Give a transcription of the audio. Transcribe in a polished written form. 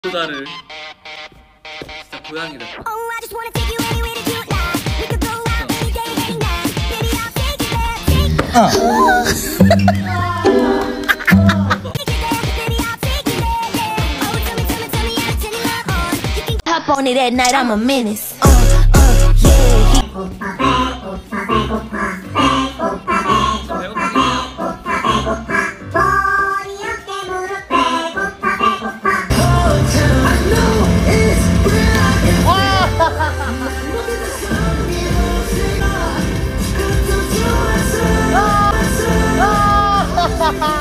나를 진짜 고양이를 Hop on it at night, I'm a menace. Ha ha ha!